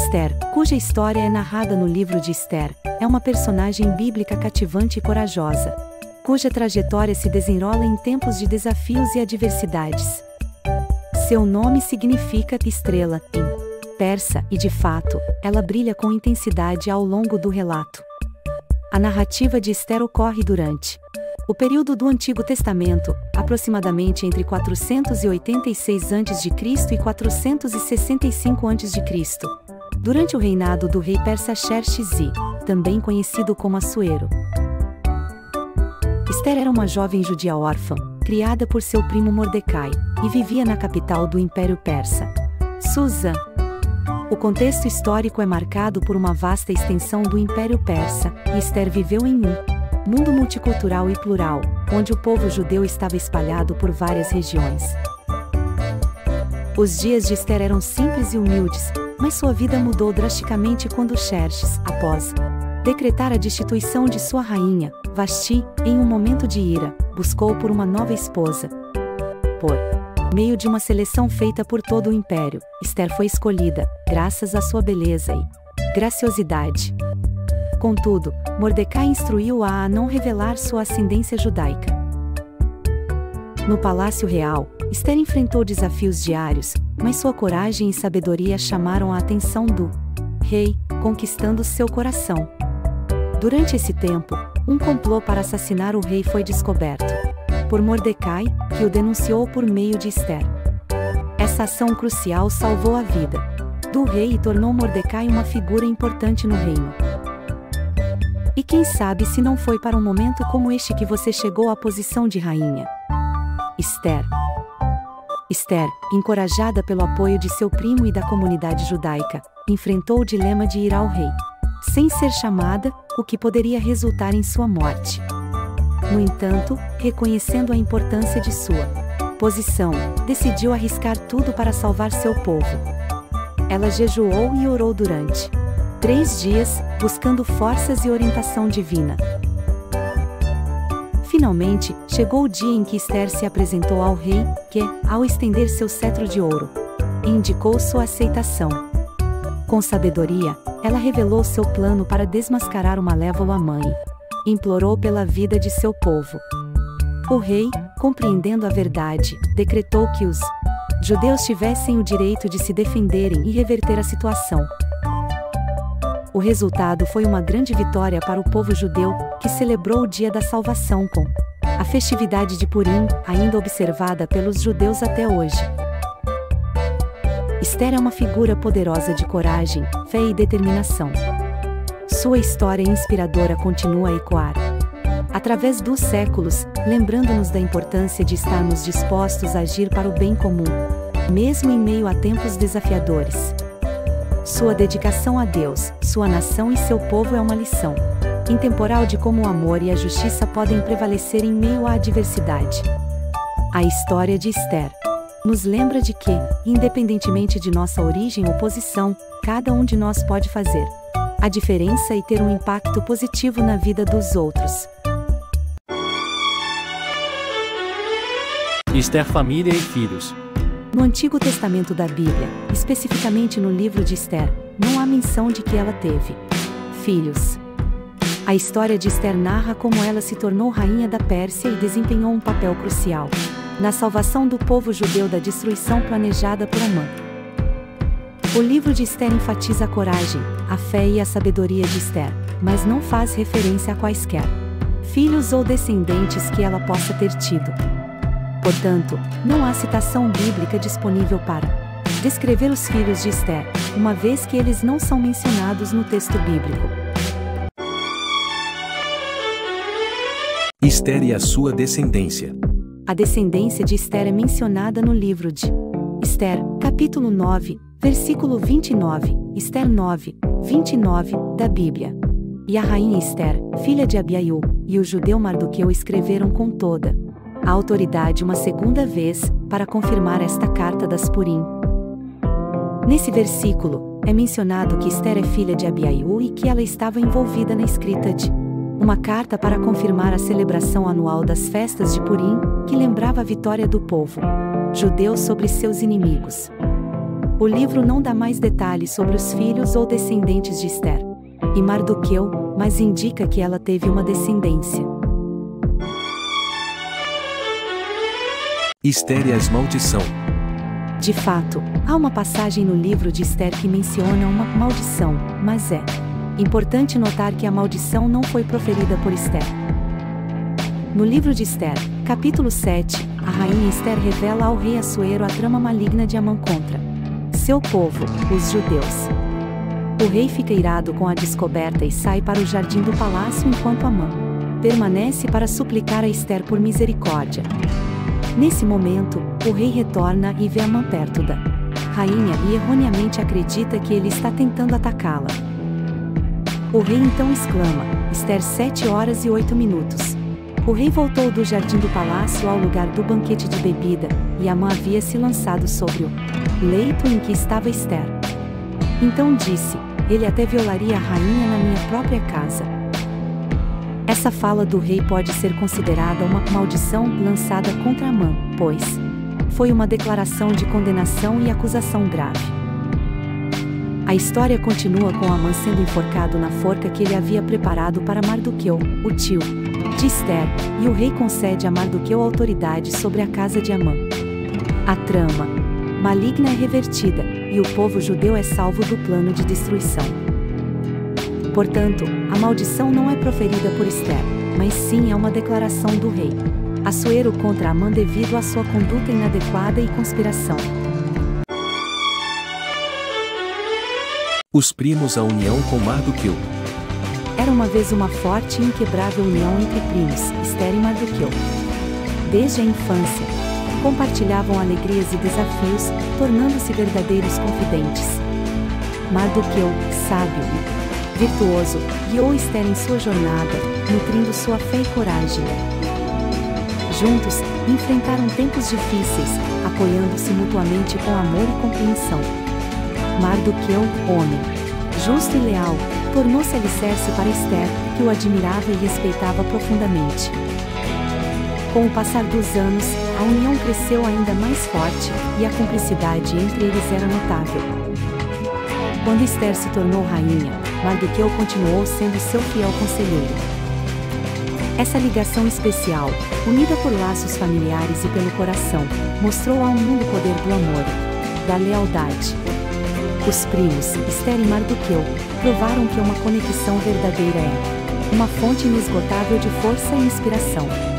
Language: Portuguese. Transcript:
Esther, cuja história é narrada no livro de Esther, é uma personagem bíblica cativante e corajosa, cuja trajetória se desenrola em tempos de desafios e adversidades. Seu nome significa estrela em persa e, de fato, ela brilha com intensidade ao longo do relato. A narrativa de Esther ocorre durante o período do Antigo Testamento, aproximadamente entre 486 a.C. e 465 a.C., durante o reinado do rei persa Xerxes, também conhecido como Assuero. Esther era uma jovem judia órfã, criada por seu primo Mordecai, e vivia na capital do Império Persa, Susa. O contexto histórico é marcado por uma vasta extensão do Império Persa, e Esther viveu em um mundo multicultural e plural, onde o povo judeu estava espalhado por várias regiões. Os dias de Esther eram simples e humildes, mas sua vida mudou drasticamente quando Xerxes, após decretar a destituição de sua rainha, Vasti, em um momento de ira, buscou por uma nova esposa. Por meio de uma seleção feita por todo o império, Esther foi escolhida, graças à sua beleza e graciosidade. Contudo, Mordecai instruiu-a a não revelar sua ascendência judaica. No Palácio Real, Esther enfrentou desafios diários, mas sua coragem e sabedoria chamaram a atenção do rei, conquistando seu coração. Durante esse tempo, um complô para assassinar o rei foi descoberto por Mordecai, que o denunciou por meio de Esther. Essa ação crucial salvou a vida do rei e tornou Mordecai uma figura importante no reino. E quem sabe se não foi para um momento como este que você chegou à posição de rainha. Esther, encorajada pelo apoio de seu primo e da comunidade judaica, enfrentou o dilema de ir ao rei, sem ser chamada, o que poderia resultar em sua morte. No entanto, reconhecendo a importância de sua posição, decidiu arriscar tudo para salvar seu povo. Ela jejuou e orou durante 3 dias, buscando forças e orientação divina. Finalmente, chegou o dia em que Esther se apresentou ao rei, que, ao estender seu cetro de ouro, indicou sua aceitação. Com sabedoria, ela revelou seu plano para desmascarar o malévolo Amã e implorou pela vida de seu povo. O rei, compreendendo a verdade, decretou que os judeus tivessem o direito de se defenderem e reverter a situação. O resultado foi uma grande vitória para o povo judeu, que celebrou o dia da salvação com a festividade de Purim, ainda observada pelos judeus até hoje. Esther é uma figura poderosa de coragem, fé e determinação. Sua história inspiradora continua a ecoar através dos séculos, lembrando-nos da importância de estarmos dispostos a agir para o bem comum, mesmo em meio a tempos desafiadores. Sua dedicação a Deus, sua nação e seu povo é uma lição intemporal de como o amor e a justiça podem prevalecer em meio à adversidade. A história de Esther nos lembra de que, independentemente de nossa origem ou posição, cada um de nós pode fazer a diferença e ter um impacto positivo na vida dos outros. Esther, família e filhos. No Antigo Testamento da Bíblia, especificamente no livro de Esther, não há menção de que ela teve filhos. A história de Esther narra como ela se tornou rainha da Pérsia e desempenhou um papel crucial na salvação do povo judeu da destruição planejada por Amã. O livro de Esther enfatiza a coragem, a fé e a sabedoria de Esther, mas não faz referência a quaisquer filhos ou descendentes que ela possa ter tido. Portanto, não há citação bíblica disponível para descrever os filhos de Esther, uma vez que eles não são mencionados no texto bíblico. Esther e a sua descendência. A descendência de Esther é mencionada no livro de Esther, capítulo 9, versículo 29, Esther 9, 29, da Bíblia. E a rainha Esther, filha de Abiaiú, e o judeu Mardoqueu escreveram com toda a autoridade uma segunda vez, para confirmar esta carta das Purim. Nesse versículo, é mencionado que Esther é filha de Abiaiú e que ela estava envolvida na escrita de uma carta para confirmar a celebração anual das festas de Purim, que lembrava a vitória do povo judeu sobre seus inimigos. O livro não dá mais detalhes sobre os filhos ou descendentes de Ester e Mardoqueu, mas indica que ela teve uma descendência. Ester e a maldição. De fato, há uma passagem no livro de Ester que menciona uma maldição, mas é importante notar que a maldição não foi proferida por Ester. No livro de Ester, capítulo 7, a rainha Ester revela ao rei Assuero a trama maligna de Amã contra seu povo, os judeus. O rei fica irado com a descoberta e sai para o jardim do palácio enquanto Amã permanece para suplicar a Ester por misericórdia. Nesse momento, o rei retorna e vê Amã perto da rainha e erroneamente acredita que ele está tentando atacá-la. O rei então exclama: Ester 7h08. O rei voltou do jardim do palácio ao lugar do banquete de bebida, e Amã havia se lançado sobre o leito em que estava Ester. Então disse: ele até violaria a rainha na minha própria casa. Essa fala do rei pode ser considerada uma maldição lançada contra Amã, pois foi uma declaração de condenação e acusação grave. A história continua com Amã sendo enforcado na forca que ele havia preparado para Mardoqueu, o tio de Ester, e o rei concede a Mardoqueu autoridade sobre a casa de Amã. A trama maligna é revertida, e o povo judeu é salvo do plano de destruição. Portanto, a maldição não é proferida por Ester, mas sim é uma declaração do rei Assuero contra Amã devido à sua conduta inadequada e conspiração. Os primos, a união com Mardoqueu. Era uma vez uma forte e inquebrável união entre primos, Ester e Mardoqueu. Desde a infância, compartilhavam alegrias e desafios, tornando-se verdadeiros confidentes. Mardoqueu, sábio e virtuoso, guiou Ester em sua jornada, nutrindo sua fé e coragem. Juntos, enfrentaram tempos difíceis, apoiando-se mutuamente com amor e compreensão. Mardoqueu, homem justo e leal, tornou-se alicerce para Ester, que o admirava e respeitava profundamente. Com o passar dos anos, a união cresceu ainda mais forte, e a cumplicidade entre eles era notável. Quando Ester se tornou rainha, Mardoqueu continuou sendo seu fiel conselheiro. Essa ligação especial, unida por laços familiares e pelo coração, mostrou ao mundo o poder do amor, da lealdade. Os primos, Ester e Mardoqueu, provaram que uma conexão verdadeira é uma fonte inesgotável de força e inspiração.